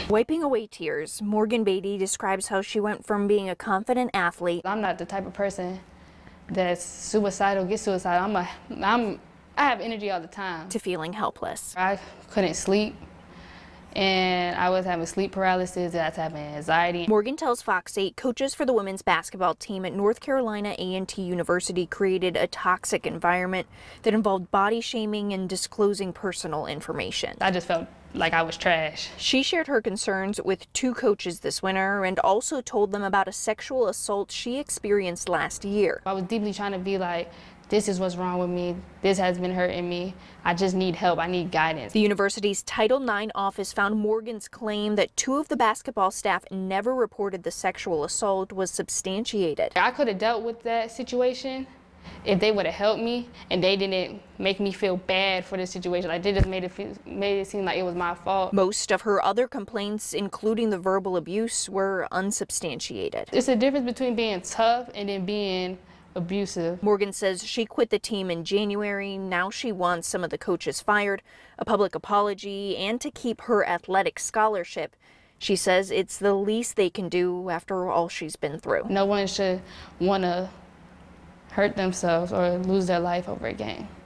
Wiping away tears, Morgan Beatty describes how she went from being a confident athlete. I'm not the type of person that's suicidal, get suicidal. I have energy all the time. To feeling helpless. I couldn't sleep, and I was having sleep paralysis, I was having anxiety. Morgan tells Fox 8 coaches for the women's basketball team at North Carolina A&T University created a toxic environment that involved body shaming and disclosing personal information. I just felt like I was trash. She shared her concerns with 2 coaches this winter and also told them about a sexual assault she experienced last year. I was deeply trying to be like, this is what's wrong with me. This has been hurting me. I just need help. I need guidance. The university's Title IX office found Morgan's claim that 2 of the basketball staff never reported the sexual assault was substantiated. I could have dealt with that situation if they would have helped me and they didn't make me feel bad for the situation. Like, they just made it seem like it was my fault. Most of her other complaints, including the verbal abuse, were unsubstantiated. It's a difference between being tough and then being abusive. Morgan says she quit the team in January. Now she wants some of the coaches fired, a public apology, and to keep her athletic scholarship. She says it's the least they can do after all she's been through. No one should want to hurt themselves or lose their life over a game.